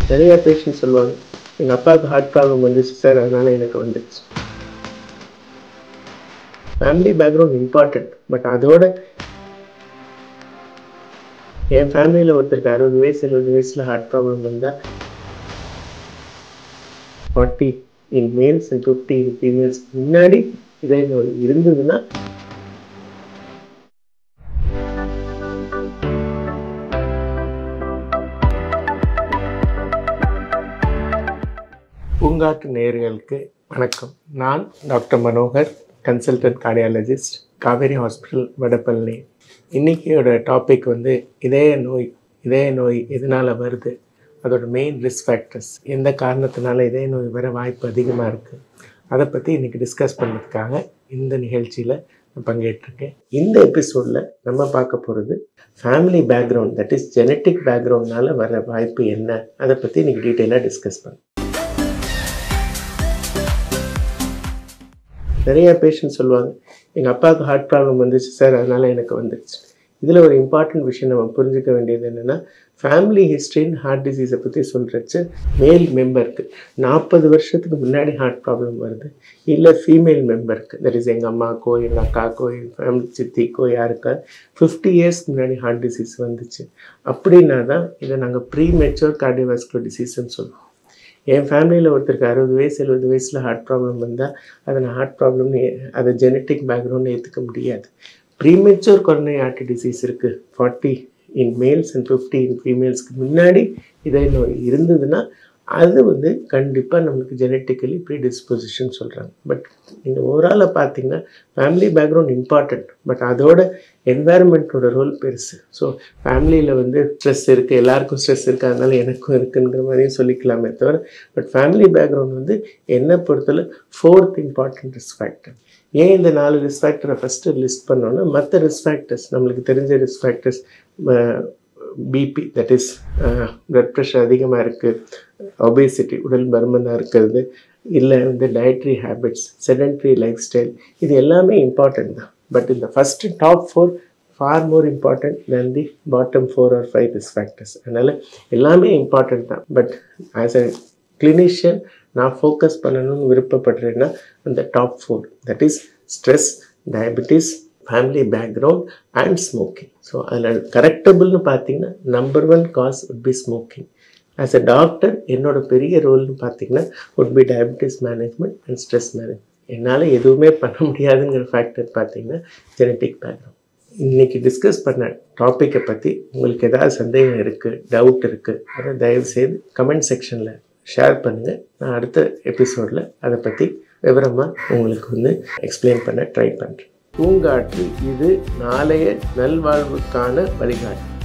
நிறைய பேஷண்ட் சொல்லுவாங்க, எங்கள் அப்பாவுக்கு ஹார்ட் ப்ராப்ளம் வந்துச்சு சார், அதனால எனக்கு வந்துடுச்சு. Family background important. பட் அதோட என் ஃபேமிலியில் ஒருத்தருக்கு 60 வயசு 70 வயசில் ஹார்ட் ப்ராப்ளம் வந்தால் 40 in males and 50 in females முன்னாடி இதே நோய் இருந்ததுன்னா பூங்காற்று நேயர்களுக்கு வணக்கம். நான் doctor Manohar, consultant cardiologist, Kaveri hospital, Vadapalani. இன்றைக்கியோட டாபிக் வந்து இதய நோய் எதனால் வருது, அதோட மெயின் ரிஸ்க் ஃபேக்டர்ஸ், எந்த காரணத்தினால இதய நோய் வர வாய்ப்பு அதிகமாக இருக்குது, அதை பற்றி இன்றைக்கி டிஸ்கஸ் பண்ணுறதுக்காக இந்த நிகழ்ச்சியில் பங்கேற்றிருக்கேன். இந்த எபிசோடில் நம்ம பார்க்க போகிறது family background, that is genetic பேக்ரவுண்ட்னால வர வாய்ப்பு என்ன, அதை பற்றி இன்றைக்கி டீட்டெயிலாக டிஸ்கஸ் பண்ணேன். நிறைய பேஷண்ட் சொல்லுவாங்க, எங்கள் அப்பாவுக்கு ஹார்ட் ப்ராப்ளம் வந்துச்சு சார், அதனால் எனக்கு வந்துடுச்சு. இதில் ஒரு இம்பார்ட்டன்ட் விஷயம் நம்ம புரிஞ்சிக்க வேண்டியது என்னென்னா, ஃபேமிலி ஹிஸ்ட்ரின்னு ஹார்ட் டிசீஸை பற்றி சொல்கிறச்சு மேல் மெம்பருக்கு 40 வருஷத்துக்கு முன்னாடி ஹார்ட் ப்ராப்ளம் வருது, இல்லை ஃபீமேல் மெம்பருக்கு, தட் இஸ் எங்கள் அம்மாக்கோ எங்கள் அக்காக்கோ எங்கள் ஃபேமிலி சித்திக்கோ யாருக்கா 50 இயர்ஸ்க்கு முன்னாடி ஹார்ட் டிசீஸ் வந்துச்சு அப்படின்னா தான் இதை நாங்கள் ப்ரீ மெச்சூர் கார்டியோவாஸ்குலர் டிசீஸ்ன்னு சொல்லுவோம். என் ஃபேமிலியில் ஒருத்தருக்கு 60 வயசு 70 வயசில் ஹார்ட் ப்ராப்ளம் வந்தால் அதை நான் ஹார்ட் ப்ராப்ளம்னு அதை ஜெனட்டிக் பேக்ரவுண்ட் ஏற்றுக்க முடியாது. ப்ரீமெச்சூர் கொரோனரி ஆர்டரி டிசீஸ் இருக்குது, 40 இன் மேல்ஸ் அண்ட் 50 இன் ஃபீமேல்ஸ்க்கு முன்னாடி இதே நோய் இருந்ததுன்னா அது வந்து கண்டிப்பாக நம்மளுக்கு ஜெனட்டிக்கலி ப்ரீடிஸ்பொசிஷன் சொல்கிறாங்க. பட் நீங்கள் ஓவராலாக பார்த்தீங்கன்னா ஃபேமிலி பேக்ரவுண்ட் இம்பார்ட்டண்ட், பட் அதோட என்வாயர்மெண்ட்டோட ரோல் பெருசு. ஸோ ஃபேமிலியில் வந்து ஸ்ட்ரெஸ் இருக்குது, எல்லாருக்கும் ஸ்ட்ரெஸ் இருக்குது, அதனால எனக்கும் இருக்குங்கிற மாதிரியும் சொல்லிக்கலாமே தவிர, பட் ஃபேமிலி பேக்ரவுண்ட் வந்து என்னை பொறுத்தவரை 4th இம்பார்ட்டன்ட் ரிஸ்க் ஃபேக்டர். ஏன் இந்த 4 ரிஸ்க் ஃபேக்டரை ஃபஸ்ட்டு லிஸ்ட் பண்ணோன்னா, மற்ற ரிஸ்க் ஃபேக்டர்ஸ் நம்மளுக்கு தெரிஞ்ச risk factors, BP that is blood pressure அதிகமாக இருக்குது, ஒபேசிட்டி உடல் பருமனாக இருக்கிறது, இல்லை வந்து dietary habits, sedentary lifestyle, இது எல்லாமே இம்பார்ட்டன்ட் தான். பட் இந்த first top 4 far more important than the bottom 4 or 5 risk factors. அதனால் எல்லாமே இம்பார்ட்டன்ட் தான். பட் ஆஸ் அ கிளினிஷியன் நான் ஃபோக்கஸ் பண்ணணும்னு விருப்பப்படுறேன்னா அந்த top 4, that is stress, diabetes, family background and smoking. So அதில் கரெக்டபுள்னு பார்த்தீங்கன்னா number 1 cause would be smoking. As a doctor என்னோட பெரிய ரோல்னு பார்த்தீங்கன்னா would be diabetes management and stress management. என்னால் எதுவுமே பண்ண முடியாதுங்கிற ஃபேக்டர் பார்த்தீங்கன்னா ஜெனட்டிக் பேக்ரவுண்ட். இன்றைக்கி டிஸ்கஸ் பண்ண டாப்பிக்கை பற்றி உங்களுக்கு ஏதாவது சந்தேகம் இருக்குது, டவுட் இருக்குது, அதை தயவுசெய்து கமெண்ட் செக்ஷனில் ஷேர் பண்ணுங்கள். நான் அடுத்த எபிசோடில் அதை பற்றி விவரமாக உங்களுக்கு வந்து எக்ஸ்பிளைன் பண்ண ட்ரை பண்ணுறேன். பூங்காற்று இது நாளைய நல்வாழ்வுக்கான வழிகாட்டு.